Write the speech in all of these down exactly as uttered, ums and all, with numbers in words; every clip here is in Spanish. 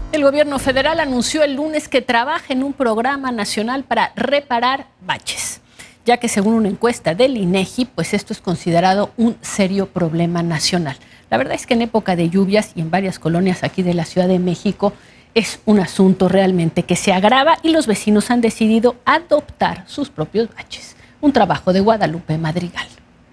El gobierno federal anunció el lunes que trabaja en un programa nacional para reparar baches, ya que según una encuesta del INEGI, pues esto es considerado un serio problema nacional. La verdad es que en época de lluvias y en varias colonias aquí de la Ciudad de México es un asunto realmente que se agrava y los vecinos han decidido adoptar sus propios baches. Un trabajo de Guadalupe Madrigal.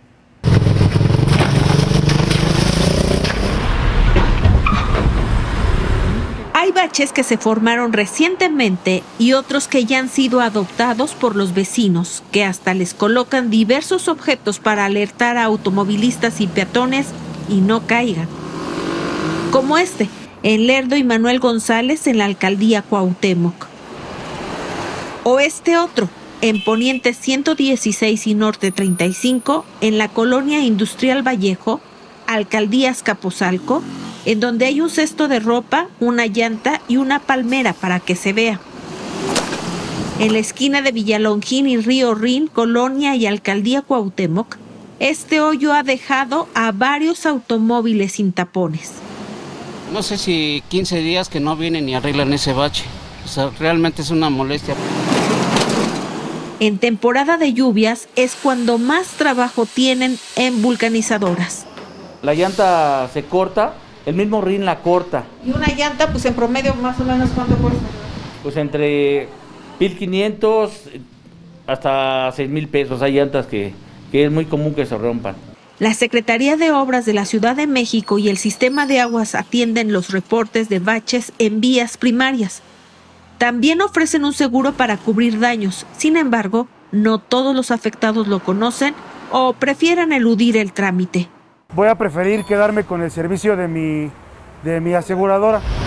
Hay baches que se formaron recientemente y otros que ya han sido adoptados por los vecinos, que hasta les colocan diversos objetos para alertar a automovilistas y peatones y no caigan. Como este, en Lerdo y Manuel González en la alcaldía Cuauhtémoc. O este otro, en Poniente ciento dieciséis y Norte treinta y cinco, en la colonia Industrial Vallejo, alcaldía Azcapotzalco, en donde hay un cesto de ropa, una llanta y una palmera para que se vea. En la esquina de Villalongín y Río Rin, colonia y alcaldía Cuauhtémoc, este hoyo ha dejado a varios automóviles sin tapones. No sé si quince días que no vienen y arreglan ese bache. O sea, realmente es una molestia. En temporada de lluvias es cuando más trabajo tienen en vulcanizadoras. La llanta se corta, el mismo rin la corta. ¿Y una llanta, pues en promedio, más o menos cuánto cuesta? Pues entre mil quinientos hasta seis mil pesos. Hay llantas que, que es muy común que se rompan. La Secretaría de Obras de la Ciudad de México y el Sistema de Aguas atienden los reportes de baches en vías primarias. También ofrecen un seguro para cubrir daños. Sin embargo, no todos los afectados lo conocen o prefieren eludir el trámite. Voy a preferir quedarme con el servicio de mi, de mi aseguradora.